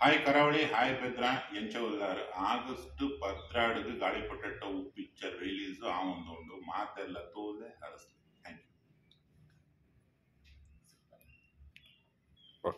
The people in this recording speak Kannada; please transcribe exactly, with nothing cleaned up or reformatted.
హాయ్ కరావళి హాయ్ పెద్ర ఎంచ ఉల్లారు ಆಗಸ್ಟ್ ಪದ್ರಾಡುಗು ಗಾಳಿಪಟ ಟು ಪಿಕ್ಚರ್ ರಿಲೀಸ್ ಆವೊಂದುಂಡು ಮಾತೆಲ್ಲ ತೂಲೆ